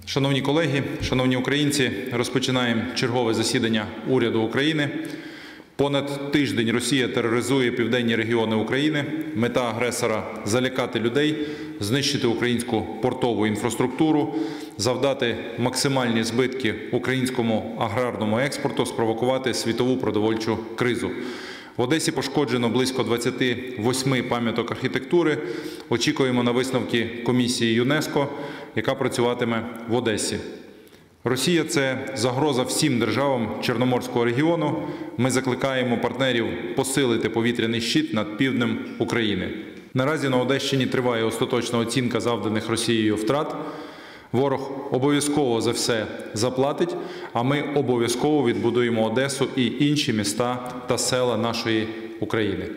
Шановні колеги, шановні українці, розпочинаємо чергове засідання уряду України. Понад тиждень Росія тероризує південні регіони України. Мета агресора – залякати людей, знищити українську портову інфраструктуру, завдати максимальні збитки українському аграрному експорту, спровокувати світову продовольчу кризу. В Одесі пошкоджено близько 28 пам'яток архітектури. Очікуємо на висновки комісії ЮНЕСКО, яка працюватиме в Одесі. Росія – це загроза всім державам Чорноморського регіону. Ми закликаємо партнерів посилити повітряний щит над півднем України. Наразі на Одещині триває остаточна оцінка завданих Росією втрат. Ворог обов'язково за все заплатить, а ми обов'язково відбудуємо Одесу і інші міста та села нашої України.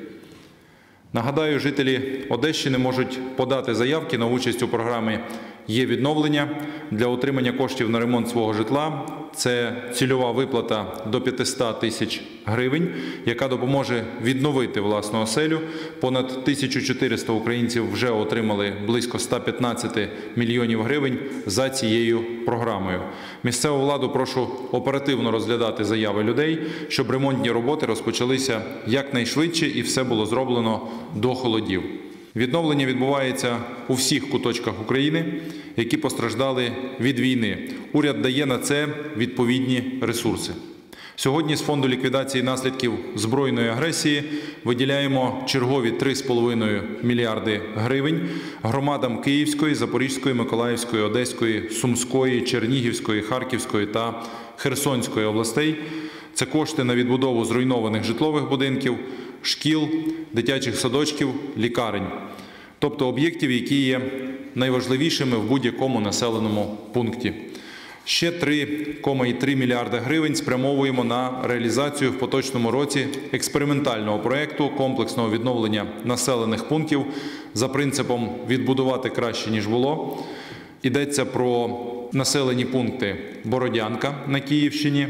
Нагадаю, жителі Одещини можуть подати заявки на участь у програмі «Є-відновлення» для отримання коштів на ремонт свого житла. Це цільова виплата до 500 тисяч гривень, яка допоможе відновити власну оселю. Понад 1400 українців вже отримали близько 115 мільйонів гривень за цією програмою. Місцеву владу прошу оперативно розглядати заяви людей, щоб ремонтні роботи розпочалися якнайшвидше і все було зроблено до холодів. Відновлення відбувається у всіх куточках України, які постраждали від війни. Уряд дає на це відповідні ресурси. Сьогодні з Фонду ліквідації наслідків збройної агресії виділяємо чергові 3,5 мільярди гривень громадам Київської, Запорізької, Миколаївської, Одеської, Сумської, Чернігівської, Харківської та Херсонської областей. Це кошти на відбудову зруйнованих житлових будинків, шкіл, дитячих садочків, лікарень. Тобто об'єктів, які є найважливішими в будь-якому населеному пункті. Ще 3,3 мільярда гривень спрямовуємо на реалізацію в поточному році експериментального проєкту комплексного відновлення населених пунктів за принципом «відбудувати краще, ніж було». Йдеться про населені пункти Бородянка на Київщині,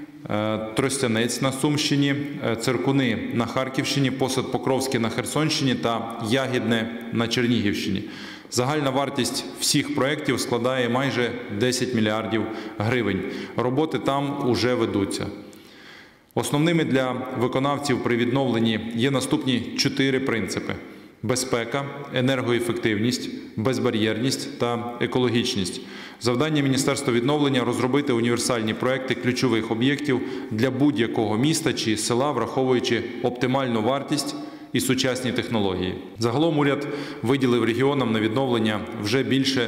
Тростянець на Сумщині, Циркуни на Харківщині, Посад Покровський на Херсонщині та Ягідне на Чернігівщині. Загальна вартість всіх проєктів складає майже 10 мільярдів гривень. Роботи там уже ведуться. Основними для виконавців при відновленні є наступні 4 принципи: безпека, енергоефективність, безбар'єрність та екологічність. Завдання Міністерства відновлення – розробити універсальні проекти ключових об'єктів для будь-якого міста чи села, враховуючи оптимальну вартість і сучасні технології. Загалом уряд виділив регіонам на відновлення вже більше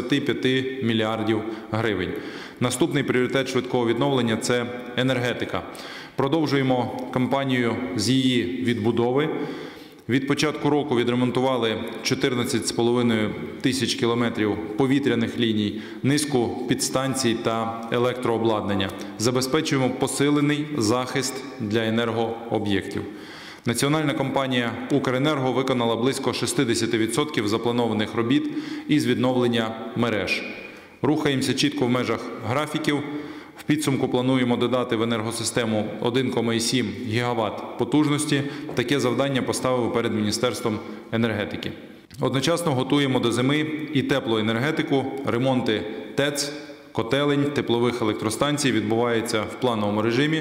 25 мільярдів гривень. Наступний пріоритет швидкого відновлення – це енергетика. Продовжуємо кампанію з її відбудови. Від початку року відремонтували 14,5 тисяч кілометрів повітряних ліній, низку підстанцій та електрообладнання. Забезпечуємо посилений захист для енергооб'єктів. Національна компанія «Укренерго» виконала близько 60% запланованих робіт із відновлення мереж. Рухаємося чітко в межах графіків. В підсумку плануємо додати в енергосистему 1,7 ГВт потужності. Таке завдання поставив перед Міністерством енергетики. Одночасно готуємо до зими і теплоенергетику. Ремонти ТЕЦ, котелень, теплових електростанцій відбуваються в плановому режимі.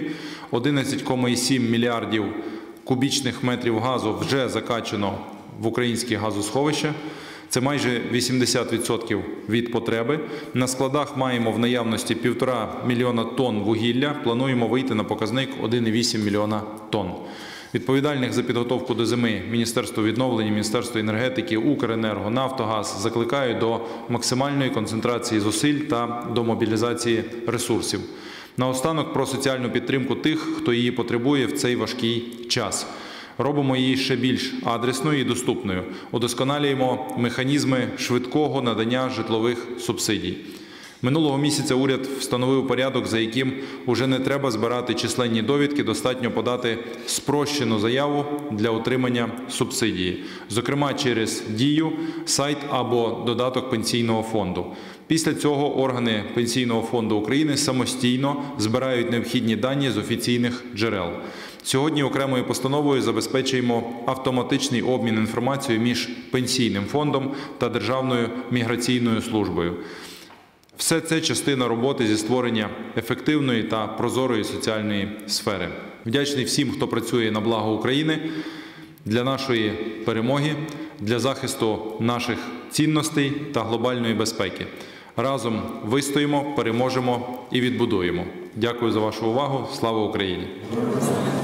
11,7 мільярдів кубічних метрів газу вже закачано в українські газосховища. Це майже 80% від потреби. На складах маємо в наявності 1,5 мільйона тонн вугілля. Плануємо вийти на показник 1,8 мільйона тонн. Відповідальних за підготовку до зими Міністерство відновлення, Міністерство енергетики, Укренерго, Нафтогаз закликають до максимальної концентрації зусиль та до мобілізації ресурсів. Наостанок про соціальну підтримку тих, хто її потребує в цей важкий час. Робимо її ще більш адресною і доступною. Удосконалюємо механізми швидкого надання житлових субсидій. Минулого місяця уряд встановив порядок, за яким уже не треба збирати численні довідки, достатньо подати спрощену заяву для отримання субсидії. Зокрема, через Дію, сайт або додаток Пенсійного фонду. Після цього органи Пенсійного фонду України самостійно збирають необхідні дані з офіційних джерел. Сьогодні окремою постановою забезпечуємо автоматичний обмін інформацією між Пенсійним фондом та Державною міграційною службою. Все це частина роботи зі створення ефективної та прозорої соціальної сфери. Вдячний всім, хто працює на благо України, для нашої перемоги, для захисту наших цінностей та глобальної безпеки. Разом вистоїмо, переможемо і відбудуємо. Дякую за вашу увагу. Слава Україні!